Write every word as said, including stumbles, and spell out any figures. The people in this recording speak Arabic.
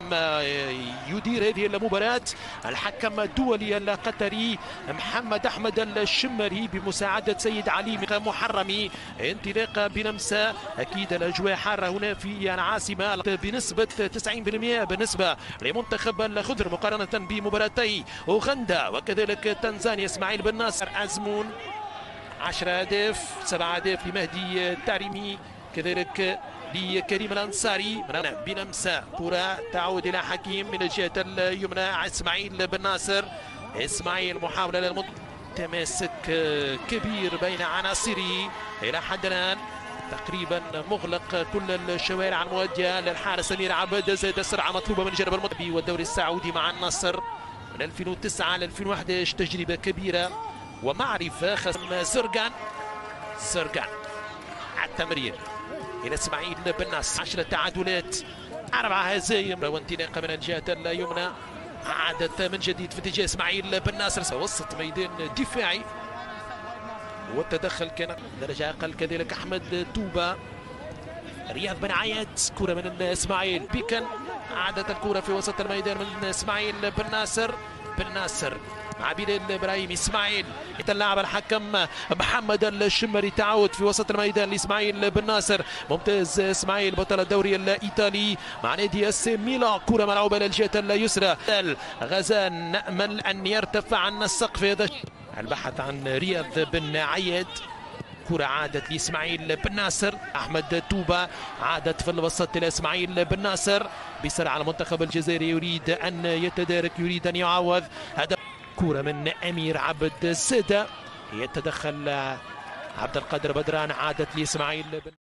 الحكم يدير هذه المباراة، الحكم الدولي القطري محمد أحمد الشمري بمساعدة سيد علي محرمي. انطلاقة بنمسا، أكيد الأجواء حارة هنا في العاصمة بنسبة تسعين بالمئة بالنسبة لمنتخب الخضر مقارنة بمباراتي أوغندا وكذلك تنزانيا. إسماعيل بن ناصر أزمون عشرة أهداف، سبعة أهداف لمهدي التعريمي، كذلك لكريم الأنصاري. بنمسا كرة تعود إلى حكيم من الجهة اليمنى، إسماعيل بن ناصر. إسماعيل محاولة للمط تماسك كبير بين عناصره إلى حد الآن، تقريبا مغلق كل الشوارع المؤدية للحارس أمير عبد. زاد سرعة مطلوبة من جانب المطبي والدوري السعودي مع النصر من ألفين وتسعة ل ألفين وأحد عشر، تجربة كبيرة ومعرفة. خصم زرقان زرقان على التمرير إلى إسماعيل بن ناصر، عشرة تعادلات أربعة هزايم وانطلاقة من الجهة اليمنى. عادت من جديد في اتجاه إسماعيل بن ناصر وسط ميدان دفاعي، والتدخل كان درجة أقل. كذلك أحمد توبة، رياض بن عياد، كرة من إسماعيل بيكن، عادت الكرة في وسط الميدان من إسماعيل بن ناصر. بن ناصر مع بلال ابراهيم. اسماعيل يتلاعب الحكم محمد الشمري، تعود في وسط الميدان لاسماعيل بن ناصر. ممتاز اسماعيل بطل الدوري الايطالي مع نادي اس ميلان. كره ملعوبه الى الجهه اليسرى. غزان نامل ان يرتفع عن السقف. هذا البحث عن رياض بن عياد. كرة عادت لإسماعيل بن ناصر. أحمد توبة عادت في الوسط إلى إسماعيل بن ناصر بسرعة. المنتخب الجزائري يريد أن يتدارك، يريد أن يعوض. هذا كرة من أمير عبد السادة، يتدخل عبد القادر بدران، عادت لإسماعيل بن